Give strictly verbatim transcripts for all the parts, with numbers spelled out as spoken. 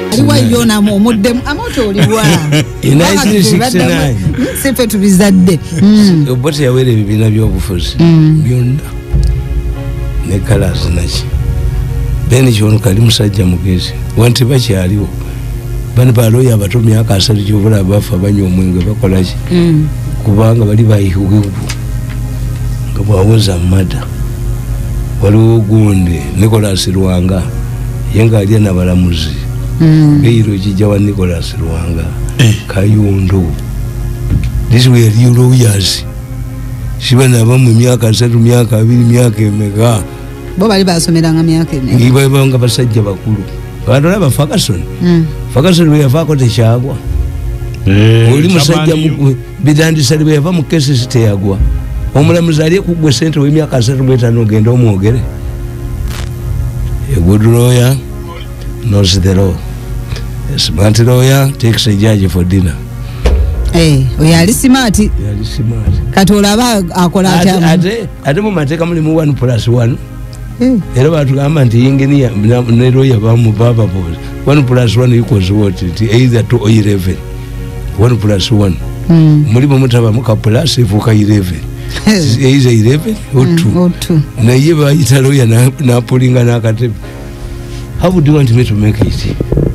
aliwa yona mu mudde amoto oliwa in nineteen sixty-nine sefe tubizadde obote yawere bibina byobufuzi byonna ne colors nachi beni chono kali musajja mugezi wanti bakyaliwo bani baloya abato myaka asatu gyobula bafa banyo omwenge bakolachi kubanga bali bayihugu nga bwawoza mada waliwo gundi Nicholas Ruwanga yenga alya nabalamuzi beiro kijawa Nicholas Ruwanga Kayundu this were you lawyers shibana bamu myaka asatu myaka abiri myaka emeka bo bali basomeranga myaka emeka iba banga basajja bakulu bantu laba Ferguson Ferguson we yavako techagwa oli musajja mu bidandisa libe yava mu kesi siteyagwa omulamuzi ali kugwe sente we myaka asatu mwetano genda omwogere a good lawyer knows the law. A smart lawyer takes a judge for dinner. Eh, we are smart. We are smart. Katola ba akola atamu. Ate ate mu mateka muli mu one plus one. Eh. Era batu gamba nti engineer ne lawyer ba mu baba boss. one plus one equals what? Either two or eleven. one plus one. Mm. Muli mu mutaba muka plus ifuka eleven. Is eleven or two. Mm, or two. Na yeba italo ya na na pulinga na katebe. How would you want me to make it?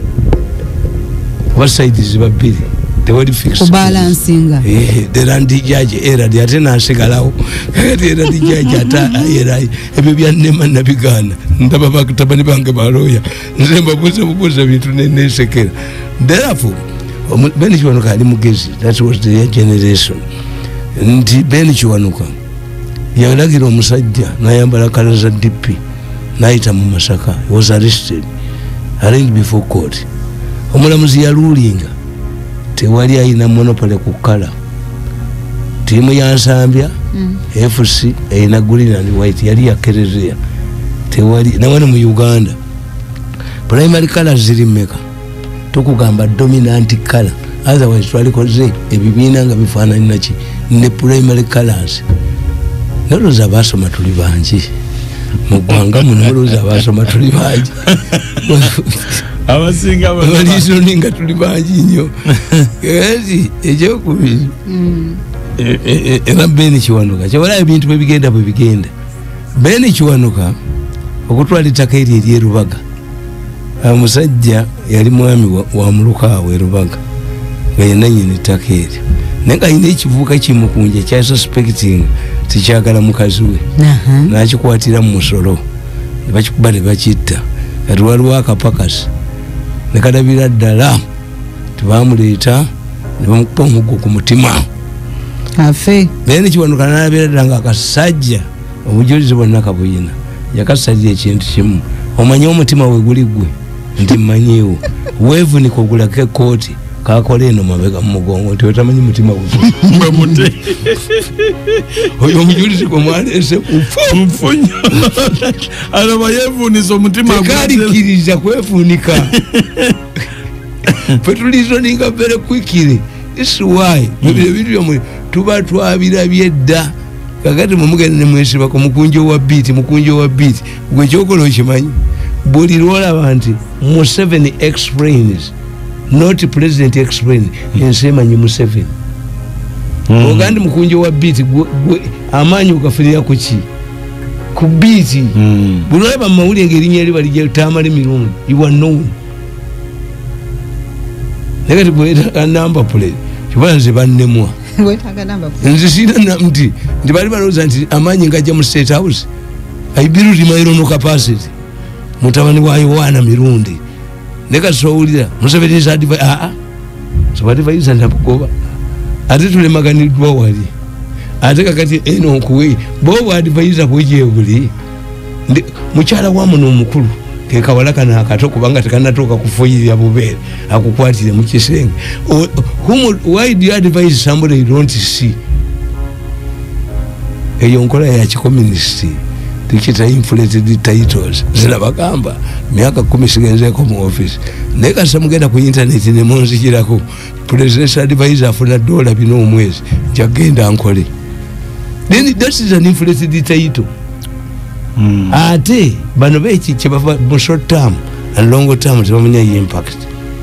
What side is the bill? The way fixed balancing. Eh, the land judge era the atena segalao. The land judge ata era ebibya nema na bigana. Ndaba bakutabani bange baloya. Nzemba buze buze bitu ne sekera. Therefore, beni chiwanuka ali mugezi. That was the generation. Ndi beni chiwanuka. Yalagira omusajja nayambala kala za D P. Naita mu Masaka. He was arrested. Arraigned before court. Omulamuzi ya rulinga. Tewali ayina monopoly ku kala. Timu ya Nsambya mm. F C ayina green and white yali yakerezea. Tewali na wana mu Uganda. Primary colors ziri meka. Tukugamba dominant color. Otherwise twali koze ebibina nga bifaanana nachi ne primary colors. Naloza basoma tuli banji. Mugwanga munaloza basoma tuli banji. Abasinga abalizo ninga tuli banji nyo. Ezi ejo kubiri. Mm. Era beni chiwanuka. Chawala ebintu bebigenda bebigenda. Beni chiwanuka okutwala itaka eri eri Rubaga. Musajja yali mwami wa, wa muluka we Rubaga. Ngayina nyine itaka eri. Nenga ine ekivuka kimukunje kya suspecting tikyagala mukazi we. Uh-huh. Nakikwatira mu musolo. Nebakikuba ne bakitta. Kati waliwo akapakasi. Nekadabira ddala tubamuleeta ne bamukuba omuggo ku mutima. Afe. Bene kiwanuka n'abeera ddala ng'akasajja obujulizi bwonna kabuyina. Yakasalira ekintu kimu. Omanyi omutima we guli ggwe nti mmanyiwo. Weevunika ogulako ekkooti kakola eno mabega mu mugongo nti otamanyi mutima gwe mute. Oyo omujulizi gwe mwaleese mfunyo. Alaba yeevunisa omutima gwe. Tekaalikiriza kwefuunika. Ffe tulizoninga very quickly. This is why mubire bintu byamwe tuba twabirabye dda. Kakati mumugenda ne mwesibako mukunjo wa beat mukunjo wa beat gwe kyokola okimanyi. Buli lwolaba nti Museveni explains not president explain ensemanyi Museveni. Mm. Ogandi mukunjo wa beat amanyi ukafirira kuki ku beat. Mm. Bulaba mawuli ngerinnya eri bali tamale mirundi you are known. Negati bweta number plate kibanze bannemwa. Wetaga number plate. Nzisina na mti ndi bali baloza nti amanyi ngaja mu state house. I build my own capacity. Mutabani wa Yohana mirundi. Neka soulira Museveni is advice ah ah so advice ndabugoba ate tule maganidwa wali ate kakati eno kuwe bo advice bweje buli muchala wa muno mukulu ke kawalaka na akato kubanga tekanatoka kufoyira bubere akukwatire mu kisenge whom why do you advise somebody you don't see eyo nkola ya communist tikita inflated titles zina bagamba miaka kumi sigenzeko mu office neka samugenda ku internet ne monzikirako president advisor afuna dola bino omwezi jagenda ankole then that is an inflated title. Mm. Ate bano bechi chebava mu short term and long term tebamanya impact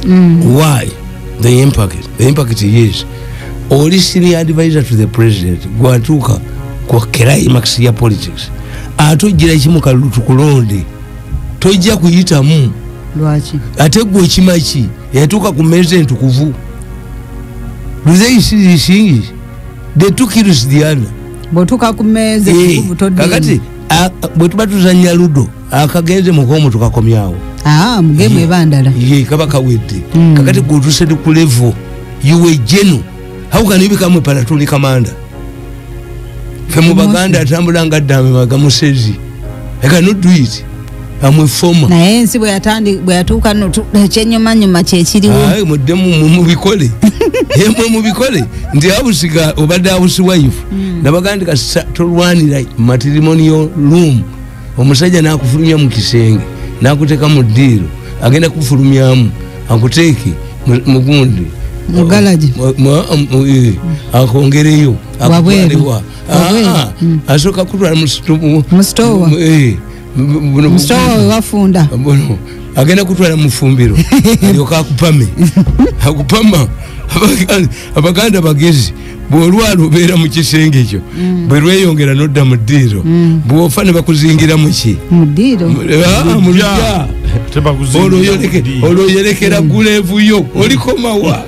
Mm. Why? The impact. The impact is oli senior advisor to the president gwatuka kwa climax ya politics. Atogira ekimu kalutu kulonde. Tojja kuyita mu. Lwaki? Ate gwe kimachi yatuka ku meze entukuvu. Do they see these things? They took it as the other. Botuka ku meze entukuvu todde. Kakati bwe tuba tuzannya ludo akagenze mukomo tukakomyawo. Ah, mugemu ebandala. Ye kaba kawedde. Mm. Kakati go to said ku level. You were general. How can you become a platoon commander? Femu baganda atambula nga dame bagamusezi. I cannot do it. I'm a former. Na yensi bwe yatandi bwe yatuka no kyenyuma nyuma kyekiriwo. Ah, muddemu mu bikole. Yemwe mu bikole. Ndi abusiga obadde abusi wife. Nabaganda ka tolwanira matrimonial room. Omusajja nakufulumya mu kisenge. Nakuteka mu ddiiro. Agenda kufulumyamu. Akuteeki mu gundi. Mugalaji. Akongereyo. Wabweru. Ah, asoka kutwala mu stowa. Mu stowa. Eh. Mu stowa we wafunda. Bono. Agenda kutwala mu fumbiro. Alioka akupame. Akupama. Abaganda bagezi. Bwolwala obeera mu kisenge ekyo. Bwe lweyongera nodda mu ddiiro. Bw'ofa ne bakuzingira mu ki? Mu ddiiro. Ah, mu lya. Olwo yerekera gulevuyo olikomawa.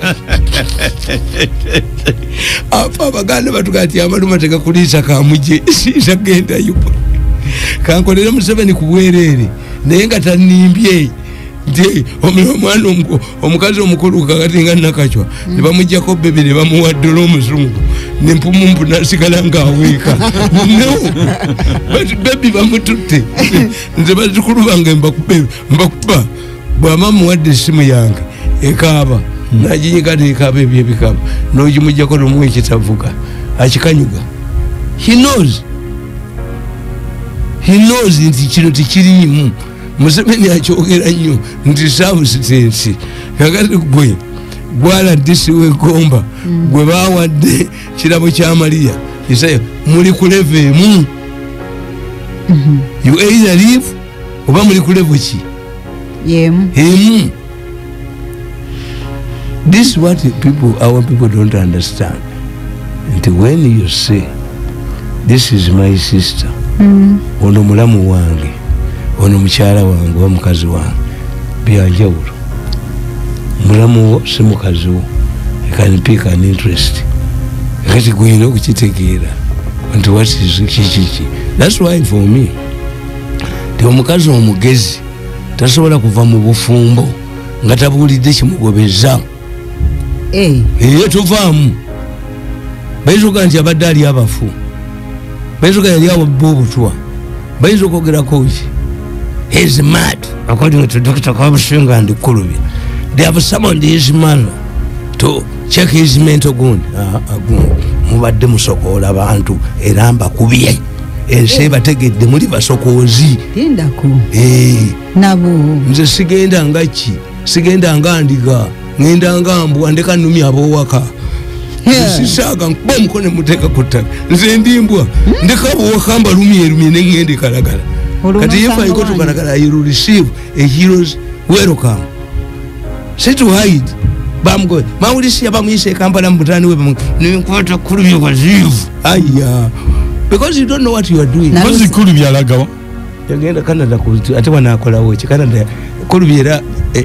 Apa abaganda batugati amaluma tegakuliisa kamuje siisa gendayo. Kankolera Museveni ku bwereere naye nga tanimbye nti omwana omukazi omukulu kakati nga nakachwa ne bamujjako bebe ne bamuwa ddala omuzungu nempumumpu nasigala ng'aweeka. No, bebi bamututte nze bazukulu bange mbakuba bw'ama muwadde essimu yange ekaaba naginyiga neekaaba ebyo ebikaba n'ogimujjako n'omuwa ekitavuga akikanyuga. He knows. He knows nti kino tekiriimu. Museveni akyogera nnyo nti substance kakati gwe gwala disi wegomba gwe bawadde kirabo kya Maria isayo muli ku level emu. You either leave oba muli ku level ki Yemu. emu. This is what people our people don't understand. Nti when you say this is my sister, Mm. ono mulamu wange, ono mukyala wange wa mukazi wange, byanjawulo. Mulamu wo si mukazi wo. I can pick an interest. Kati gwina okukitegeera nti what is kiki. That's why for me ti omukazi omugezi tasobola kuva mu bufumbo nga tabuulidde kimugobeza. Eh. Eyo tuvaamu. Bayizoga nti abadde ali abafu. Bayizoga yali awo bobutwa. Bayizoga ogerako ki. He's mad. According to Doctor Kabushenga and Kulubi, they have summoned his mother to check his mental gun. Ah, agun. Mubadde musokola abantu era mbakubye. Ense bategedde muli basokoozi. Tindako. Eh. Nabo. Nze sigenda nga ki. Sigenda nga ndiga. Ngenda nga mbwa ndeka nnumya abowaka. Sisaga nkuba omukone muteeka ku ttaka. Nze ndimbwa ndeka abowaka mbalumye erumye ne ngende kalagala. Kati yefa iko tukalagala you will receive a hero's welcome. Say to hide. Bamgo. Mawulisi yabamuyise Kampala mbutani we bamu. Ninkwata kulumye kwa zivu. Aya. Because you don't know what you are doing. Kozi Kulubi alagawa. Yagenda Canada kuti ate wanakola woche Canada Kulubi era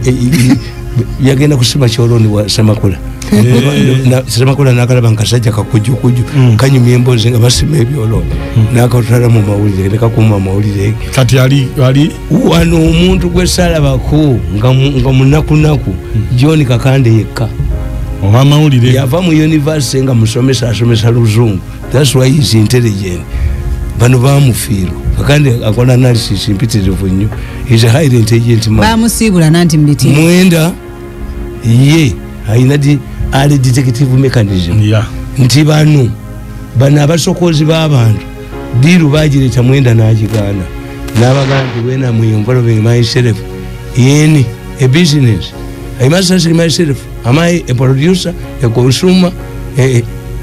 yagenda kusima choloni wa Samakula. Na Samakula nakalaba nkasajja kakuju kuju kanyumye embozi nga basima ebyolo. Nakatwala mu mawulire leka kuma mawulire. Kati ali ali wano omuntu gwe salabako nga nga munaku naku John Kakande yekka. Owa mawulire. Yava mu university nga musomesa asomesa luzungu. That's why he's intelligent. Bano bamufiro. Kakande akola analysis impitirivu nnyo. He's a highly intelligent man. Bamusibula nanti mbiti. Mwenda ye ayina di ali detective mechanism. Yeah. Nti bano bano abasokozi b'abantu diru bagireta Mwenda n'agigana. N'abaganda wena mu involving myself in a business. I must ask myself, am I a producer, a consumer, a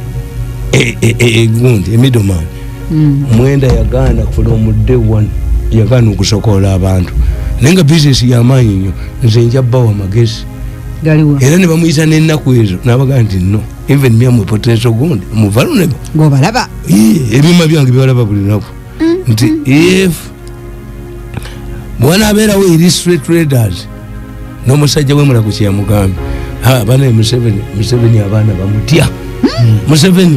a a a gund, a middleman? Mm. Mwenda yagana from day one yagana okusokola abantu. Nenga business ya manyi nyo nze njabba wa magezi galiwa era ne bamuyita n'ennaku ezo n'abagaa nti no even me am a potential gundi muvalunebo ng'obalaba ebyuma byange byebalaba buli lunaku nti if bw'anaabeerawo illustrate traders n'omusajja w'emulaku kye yamugambye abaana Museveni Museveni abaana bamutya Museveni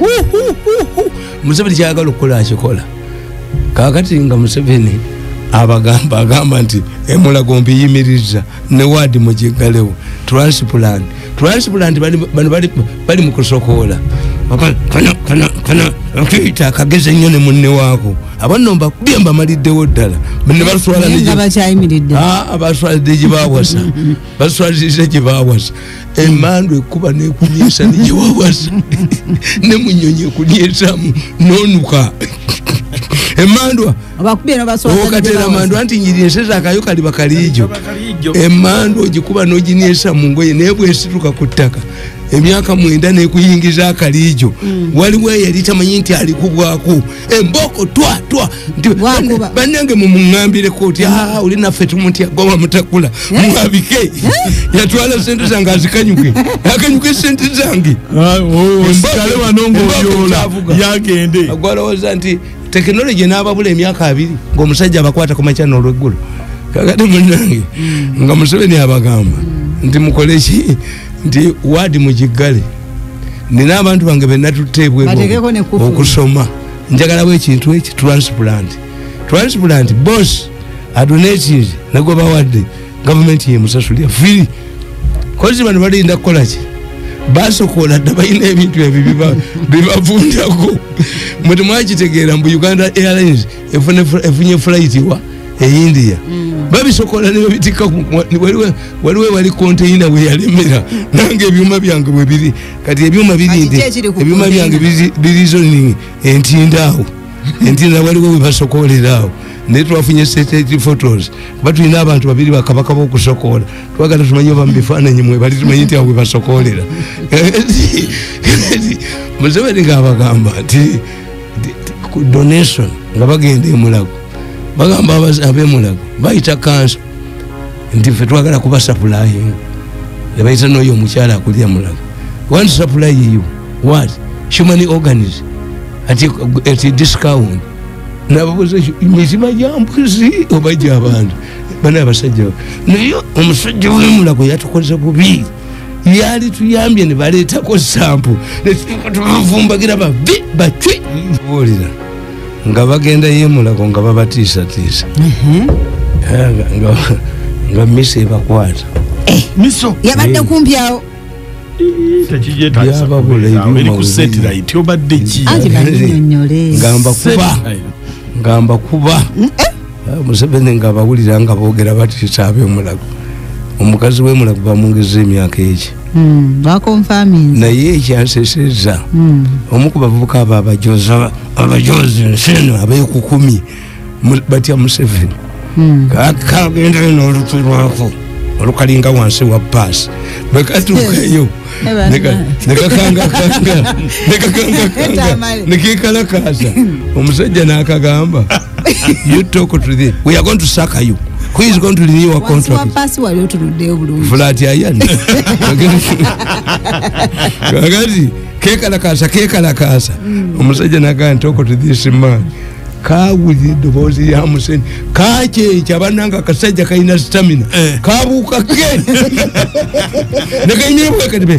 Museveni kyayagala okukola akikola kaakati nga Museveni abagamba agamba nti emulago mbiyimiriza ne wadi mugigalewo transplant transplant bano bali mu kusokoola kana kana kana akita akageze nnyo ne munne waako abanomba byemba maliddewo ddala ne baswala nga bakyayimiridde abaswalidde gye baawasa baswaliriza gye baawasa emmandu ekuba nekunyesa ne gye waawasa ne munyonyi ekunyesamu n'onuka emandwa okatera mandwa anti nyiryeseza akayo kali bakalijo emandwa ogikuba n'oginyesa mu ngoye naye bwesituka ku ttaka emyaka mwenda nekuyingiza akalijo waliwo eyali tamanyi nti alikugwako emboko twa twa bannange mumuŋŋambireko oti oli naffe tumutya goma mutakula mwabike yatwala sente zange azikanyuke akanyuke sente zange kale wanongoyola yagende agwalowooza nti tekinologi n'ababula emyaka abiri ng'omusajja abakwata ku makyano olw'eggulu kakati munnange nga Museveni abagamba nti mukole ki nti wadi mugigale nina abantu bange benatuteebweko okusoma njagalawo ekintu eki transplant transplant boss adonating nagwe bawadde gavumenti yemusasulya free kozi bano balinda kukola ki basokola dda balina ebintu ebyo bibavundako muti mwakitegeera mbu Uganda Airlines efunye flight wa e India babisokola ne babitika waliwe wali container we yalemera nange ebyuma byange bwe biri kati ebyuma birinde ebyuma byange biri zoning entindaawo entinda waliwe we basokolerawo naye twafunye satellite photos kuba tulina abantu babiri bakabaka b'okusokola twagala tumanye oba mu bifaananyi mwe bali tumanyi nti awo we basokolera Museveni ng'abagamba nti donation nga bagenda emulago bagamba ab'emulago bayita kanso nti ffe twagala kuba supplying ne bayita n'oyo omukyala akulya mulago want to supply you what human organism at discount nababuuza mitima gya mbuzi oba gy'abantu bana abasajja naye omusajja w'emulago yatukozesa bubi yali tuyambye ne baleetako sampu tubavumbagira bavi batwi buulira nga bagenda yemulago nga babatiisatiisa nga miso ebakwata miso yabadde kumpi awo ngamba kuba ngamba kuba Museveni nga bawulira nga boogera batiisa ab'emulago omukazi w'emulago bamwongeza emyaka eki naye ekyanseseza omu ku bavubuka abo abajozi abajozi nseno abeekukumi batya Museveni kagendayo n'olutwe lwako olukalinga wansi wa paasi bwekatuukayo nekakangakanga nekakangakanga nekekalakaasa omusajja n'akagamba you talk to them we are going to suck you who is going to renew your contract flat ayani kagati kekalakaasa kekalakaasa omusajja n'agamba talk to this man kawulira eddoboozi lya Museveni kakyekya bannanga akasajja kalina stamina kabuuka ke nekanyebwekatibe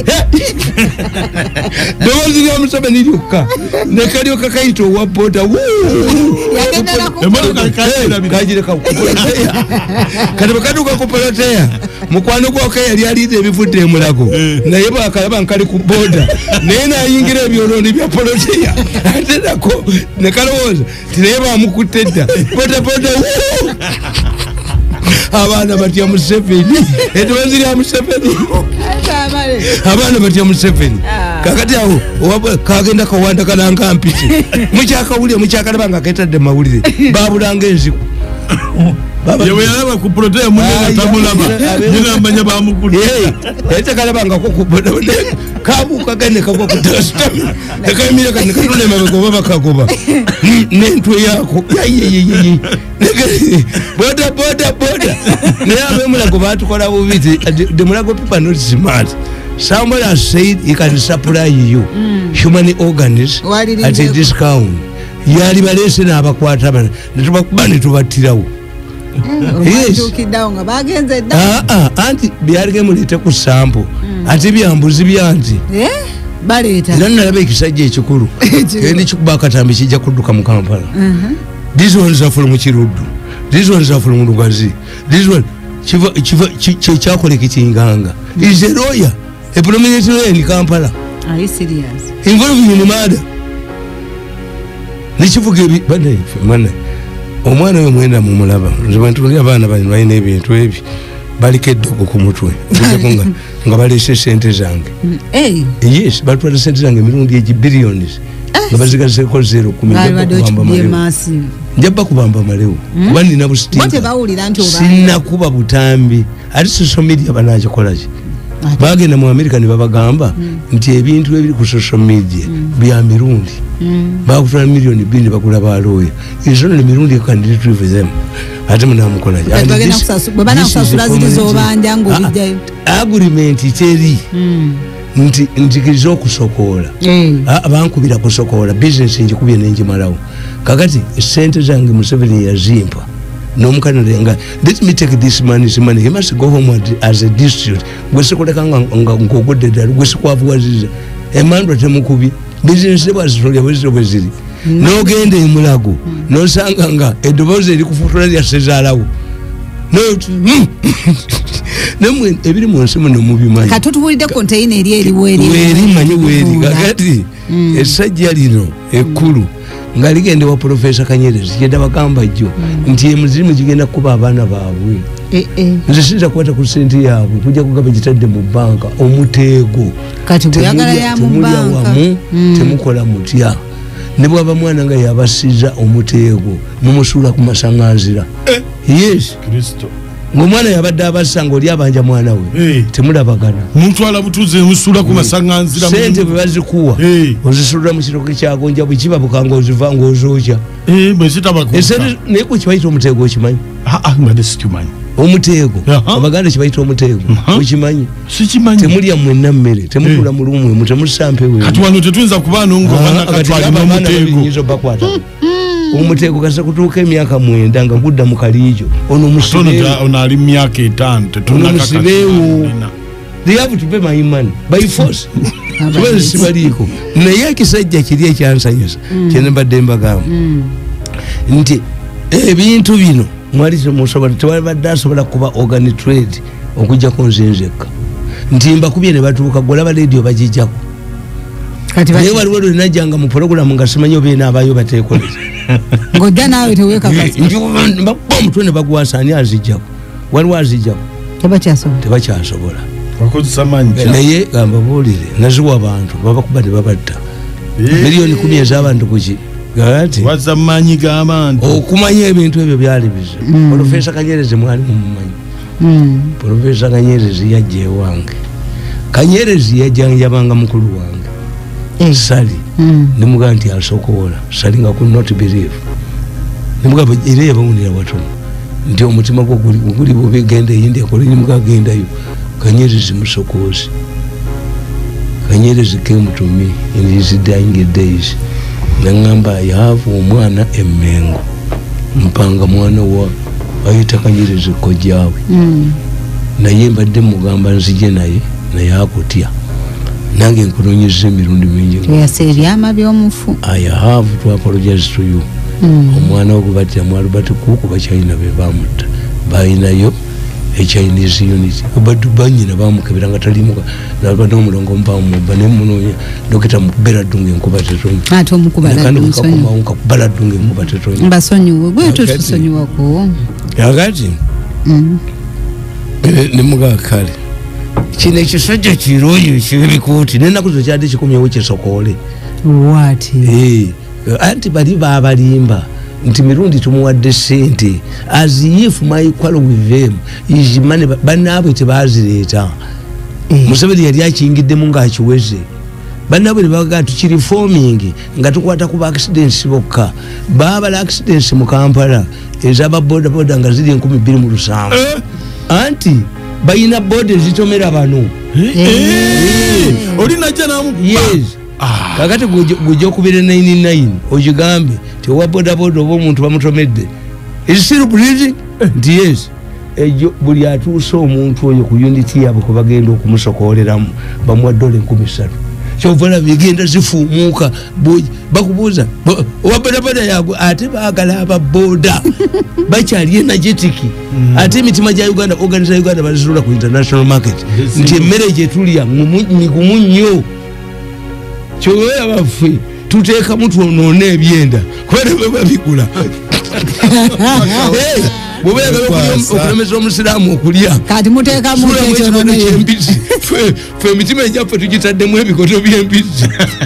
ddoboozi lya Museveni lyokka nekalyoka kayita owa boda kagireka kupoloteya kati bwekatuuka ku poloteya mukwano gwaka yali aliida ebivudde emulago naye bwakalaba nkali ku boda naye nayingira ebyolooni bya poloteya ate nako nekalowooza tinaye bamukutte dda bodaboda abaana batya Museveni eddoboozi lya Museveni abaana batya Museveni kakati awo kagenda kawandakala nga mpiki mukyakawulire mukyakalaba nga ketadde mawulire babulanga enziku yewe yalaba ku protea munene tamulaba nina manya bamukutte yali takalabangako ku bodaboda kabuka gane kagwa kutastamina nakamira kane katune mabagoba bakagoba nentwe yako yayiyiyi boda boda boda naye mulago batukola bubiti the mulago people not smart. Somebody has said he can supply you mm. human organs at a discount. Yali balese na abakwata bana netubakubani tubatirawo. Yes. Ah ah anti byalike mulite ku sample ati byambuzi byanti eh baleta nana labe kisajje ekikulu kendi kikubaka tambi kijja kudduka mu Kampala. Mhm. These ones are from Kiruddu, these ones are from Lugazi, this one chiva chiva chichakole kichinganga is a lawyer, a prominent lawyer in Kampala. Are you serious? Involved in the murder. Nichivuge bane mane omwana we mwenda mu mulaba nzibantu lya bana bali bayine ebintu ebi balikedde ku mutwe nga nga balese sente zange. Eh yes batwala sente zange mirundi eji billions nga bazigase ko zero kumenya kubamba malewo njaba kubamba malewo kuba nina bustinga bote bawulira nti oba sinna kuba butambi ali social media banaje kolaje bagenda mu America ne babagamba nti ebintu ebiri ku social media bya mirundi bakutwala milioni bini bakula baloya izo ne mirundi can retrieve them ate muna mukolaje bagenda kusasula bana kusasula zilizo banja ngo bijjayo agreement iteri nti ntikirizo kusokola abankubira kusokola business njikubye nenje malawo kakati sente zange Museveni yazimpa nomukana lenga let me take this money this money he must go home as a district gwesekoleka nga ngogode dal gwesikwavuwaziza emandwa temukubi business was really was no gende imulago no sanga nga edoboze eri kufutula ya sezalawo no nemwe ebiri mu nsimu no mubimanyi katutubulide container eri eri weri weri manyi weri kakati esajja lino ekulu nga ligende wa Professor Kanyerezi yenda bagamba jjo nti emuzimu kigenda kuba abana baabwe eh eh nzishinja kwata ku sente yaabwe kujja kugaba kitadde mu banka omuteego kati buyagala ya mu banka temukola mutya ne bwaba mwana nga yabasiza omuteego mumusula ku masanganzira yes Kristo ngomwana yabadde abasanga oli abanja mwana we temulabagana muntu ala butuze musula ku masanganzira sente bazikuwa ozisula mu kiroke kyagonja bukiba bukanga ozivanga ozoja eh bwesita bako esente ne ku kibaito omuteego kimanyi ah ah ngade sikimanyi omuteego abaganda kibaito omuteego ukimanyi sikimanyi temulya mwenna mmere temukula mu lumu mwe temusampe we kati wano tetunza kubana ngo bana katwali omuteego nyizo bakwata omuteego kasa kutuuka emyaka mwenda nga gudda mu kalijo ono musibeewo ono ali myaka etaano tetuna musibeewo they have to pay my money by force kubera sibaliko naye ekisajja kiri ekyansanyusa kyene mbadde mbagamba nti ebintu bino mwali temusobola tewabadde asobola kuba organ trade okujjako nzenzekka nti mbakubye ne batuuka golaba radio bagijjako naye waliwo lwenajjanga mu programu nga simanyi obeena abayo bateekoleza ngojja naawe teweekakasibakuba omutwe ne baguwasa ani azijjako waliwo azijjako tebakyasobola naye gamba buulire naziwa abantu babakuba ne babatta miliyoni kumi ez'abantu kuki gati wazamanyi g'abantu okumanya ebintu ebyo byali bizibu Professor Kanyerezi mwali mumumanyi Professor Kanyerezi yajja ewange Kanyerezi yajjanjabanga mukulu wange ensali nemugaa nti asokola sali nga could not believe nemugaa era yabawunira watono nti omutima gwo guli bubi genda eyindi ekola nemugaa gendayo Kanyerezi musokozi Kanyerezi came to me in his dying days nangamba yavu omwana emmengo mpanga mwana wa ayita Kanyerezi kojjawe naye mbadde mugamba nzije naye naye akutya nange nkunonyeza emirundi mingi yaseeryama by'omufu I have to apologize to you omwana ogubatya mwali bati kukuba China be bamutta bayinayo a Chinese unity obadu banyina bamukebera nga talimuka nabadde omulongo mpamuba nemunonya dokita mukubera dunge nkuba tetonya ate omukubala nsonyi kubala dunge nkuba tetonya mbasonyiwe gwe tusonyiwako yakati nemuga kale kino ekisajja kirungi kiribikuuti nenaku zo kyadde kikumyewo kisokole what eh anti bali babalimba nti mirundi tumuwadde sente as if my equal with them is money banabwe tebazireeta Museveni yali akingiddemu ng'akiweze bannabwe ne bagaa tukiri forming nga tukwata ku accidents bokka baabala accidents mu Kampala ezaba boda boda nga ziri enkumi bbiri mu lusanvu anti bayina boda ezitomera bano oli najja namu yes kakati gujja okubira ninety-nine ogigambe tewa boda boda oba omuntu bamutomedde is still breathing nti yes ejo buli atuuse omuntu oyo ku unity yabwe kwe bagenda okumusokoleramu bamuwa dola enkumi ssatu kyovala bigenda zifuumuuka bakubuuza owa bodaboda yagwe ate baagala ababoda bakyali energetic ate emitima gya Uganda organisa Uganda bazitula ku international market nti emmere gyetulya migumu nnyo kyoboya baffe tuteekamu twonoona ebyenda kubera bwe babigula bw'obeeyagala okulemesa omusiraamu okulya kati muteekamu kyembizzi fe emitima egyaffe tugitaddemu ebikoto by'embizzi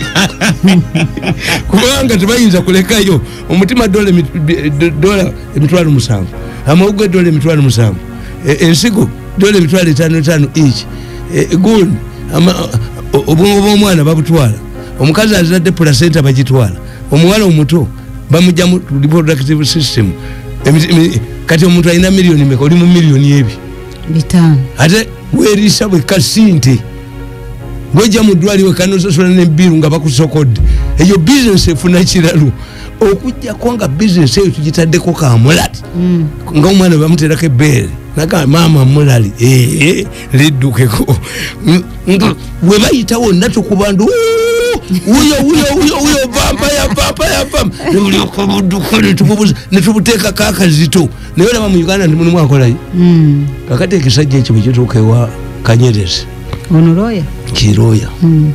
kubanga tebayinza kulekayo omutima dola emitwalo musanvu amawuga edola emitwalo musanvu ensigo dola emitwalo etaano etaano each gundi obwongo bw'omwana babutwala omukazi azadde placenta bagitwala omuwala omuto bamujja mu reproductive system kati omuntu alina miliyoni meka oli mu miliyoni ebi bitano ate weerisa bwe kasinte wejja mu ddwaliro kanososola n'ebbiru nga bakusokodde eyo bizinesi efuna kiralu okujjako nga bizinesi eyo tugitaddeko kamulali nga omwana bamuterako ebbeere naga maama mulali ee liddukeko bwe bayita wonna tukubandu uyo uyo uyo uyo vampaya vampaya vampaya nuli okubudukole tububuza netubuteeka kakazito naye olaba mu Uganda ndi mulimu akolayo kakati ekisajja ekyo bwe kituuka ewa Kanyerezi ono lawyer kiroya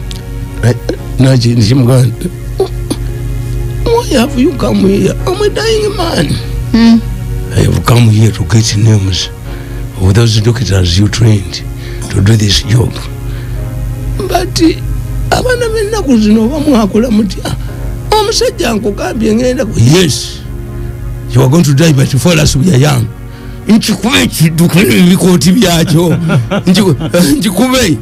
naki nikimuganda why have you come here? I'm a dying man. Mm. I have come here to get names of those doctors you trained to do this job. But abana bennaku zino bamwakola mutya omusajja nkugambye ngenda ku yes you are going to die but for us we are young nkikube kidukule ebikooti byakyo nkikube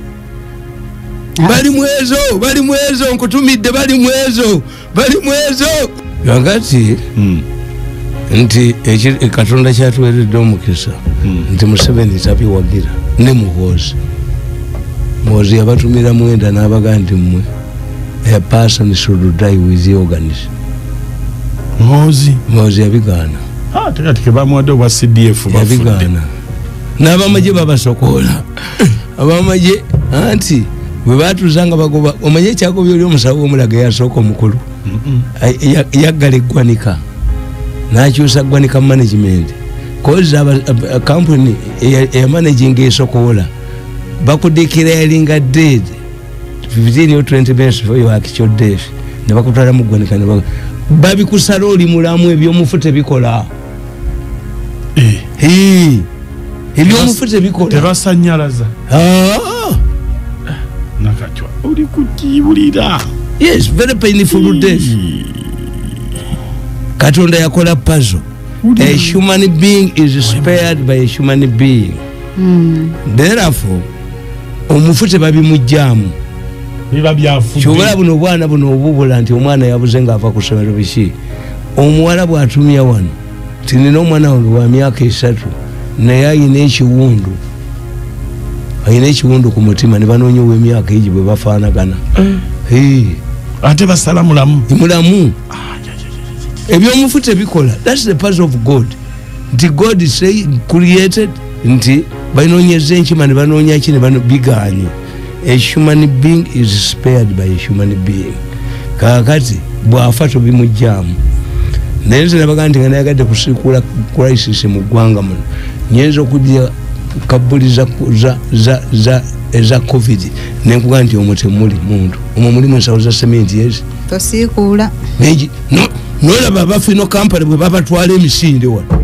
bali mwezo bali mwezo nkutumidde bali mwezo bali mwezo yangati mm. nti Katonda kyatuweredde omukisa mm. nti Museveni tabiwagira ne Muhoozi Muhoozi yabatumira mwenda n'abaga nti mmwe a person should die with the organism Muhoozi Muhoozi yabigaana ah tekatike bamuwadde wa C D F yabigaana n'abamaje babasokoola abamaje anti bwe batuzanga bagoba omanye kyagobyo oli omusawo omulaga yasooka omukulu yaggala eggwanika n'akyusa ggwanika management cause company eyamanaging esokoola bakudeclaringa dead fifteen or twenty minutes for your actual death ne bakutwala mu ggwanika ne babikusala oli mulamu ebyomufu tebikola ebyomufu tebikola tebasanyalaza nakatwa uli kujibulira yes very painful death Katonda yakola puzzle a human being is spared by a human being mm. therefore omufu tebabimujjaamu biba byafu kyobala buno obwana buno obubula nti omwana yabuze nga ava ku ssomero biki omuwala bw'atumya wano tinina omwana wange wa myaka esatu naye ayina ekiwundu ayina ekiwundu ku mutima ne banoonya ow'emyaka egi bwe bafaanagana ate basala mulamu mulamu ebyomufu tebikola that's the puzzle of God nti God say created nti banoonyeza enkima ne banoonya ki ne bano bigaanye a human being is spared by a human being kakati bwafa tobimujjaamu naye nze nabaga nti nga nayagadde kusiikula crisis mu ggwanga muno nyenza okujja kabuli za, za, za, za, eza covid nenkuga nti omwo temuli muntu omwo mulimu ensawo za sementi ezi tosiikuula no, nolaba abafino kampale bwe babatwala emisinde wano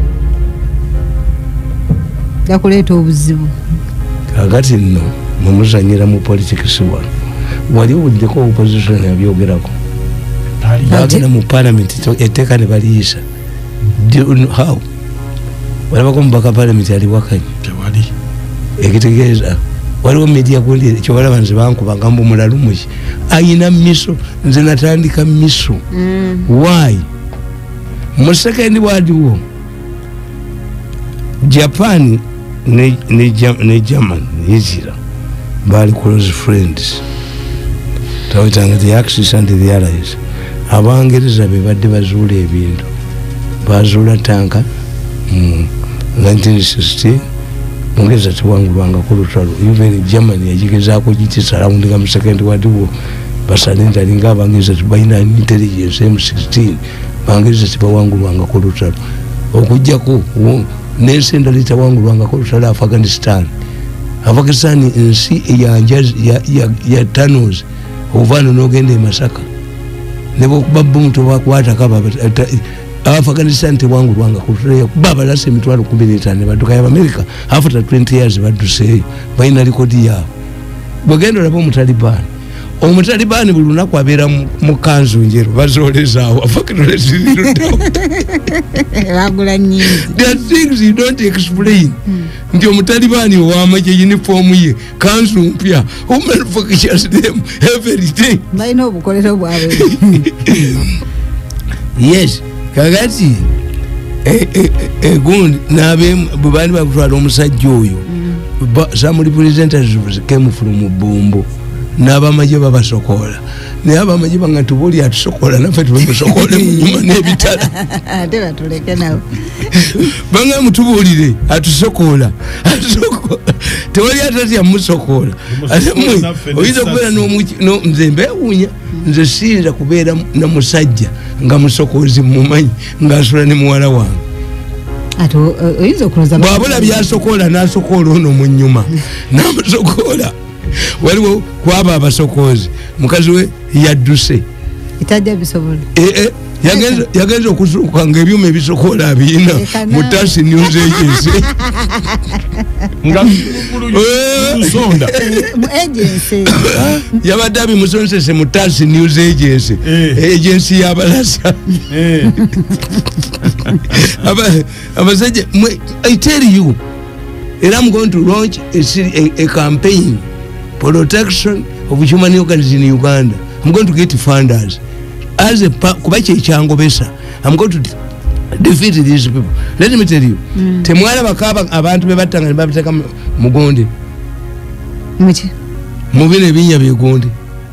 gakuleeta obuzibu kakati nno mumuzanyira mu politics wano wali obuddeko opposition yabyogerako bagenda mu parliament etteeka ne baliyisa how walabako mubaka parliament ali wakanyi tewali ekitegeeza waliwo media gundi kyowalaba nze bankuba mbu mulalu muki ayina miso nze natandika miso mm. why mu second world war Japan ne, ne, ne German ne Israel bali close friends tawitanga the Axis and the Allies abangereza bebadde bazuula ebintu bazuula tanka mu nineteen sixteen Mungeza tewangulwanga ku lutalo even Germany yajigezaako gitisa round nga mu second world war basalinda linga abangeza tibalina intelligence M sixteen bangeza tibawangulwanga ku lutalo okujjako nensi endala tewangulwanga ku lutalo Afghanistan Afghanistan ensi ya ya ya, ya tunnels ovano nogenda e Masaka nebo kubabbu mtu bakwata kaba Afghanistan tewangulwanga kutulaya baba lase mitwalo kumi n'etaano baduka ya America after twenty years baduse baina likodi yabo bogendo labo mu Taliban omutalibani buli lunaku abeera mu kanzu njeru bazolezaawo afakitole ziriro bagula nyingi there things you don't explain nti omutalibani ow'amagye uniform ye kanzu mpya who manufactures them every day balina obukolero bwabwe yes kagati egundi nabe bubani bakutwala omusajja oyo some representatives came from Bombo n'abamagye babasokola naye abamagye banga tubuli atusokola naffe tubemusokole mu nyuma n'ebitala ate batuleke nawe banga mutubuulire atusokola tewali atati yamusokola ate mwe oyinza okubeera nze mbeewuunya nze siyinza kubeera na musajja nga musokozi mumanyi ng'asula ne muwala wange ate oyinza okuloza bw'abula byasokola n'asokola ono mu nyuma n'amusokola waliwo kwaba abasokozi mukazi we yadduse itajja bisobola eh yagenza yagenza okuzuka nga ebyuma ebisokola abiina mu Tasi News Agency nga musonda mu agency yabadde abimusonsese mu Tasi News Agency agency y'abalasa abasajja I tell you and I'm going to launch a, a, a campaign protection of human organs in Uganda. I'm going to get funders as a kubache chango besa. I'm going to defeat these people. Let me tell you. Mm. Temwala bakaba abantu bebatanga babiteka mugonde. Muchi. Mubile binya byegonde.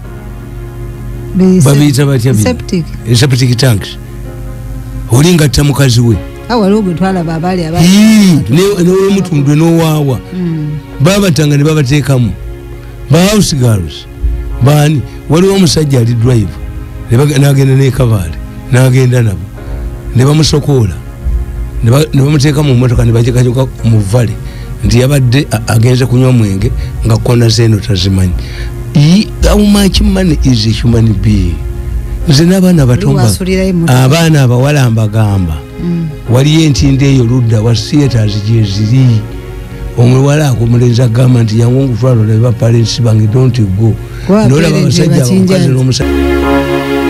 Babita batya bi. Septic. Septic tanks. Olinga tamukazi we. Awalo gutwala babali abali. Ne ne mutundwe no wawa. Mm. Baba tanga ne baba tekamu. Ba house girls bani waliwo omusajja ali drive nagenda ne kavale nagenda nabo ne bamusokola ne bamuteeka mu motoka ne bajikajuka mu vale nti yabadde agenze kunywa mwenge nga kona zeno tazimanyi. How much money is a human being? Nze n'abaana batomba abaana abawala mbagamba waliyo entinde eyo ludda wa theaters gye ziri omuwala akumulenza agamba nti yangu nkutwala ne ba parents bange don't go nola babasajja abamukazi n'omusajja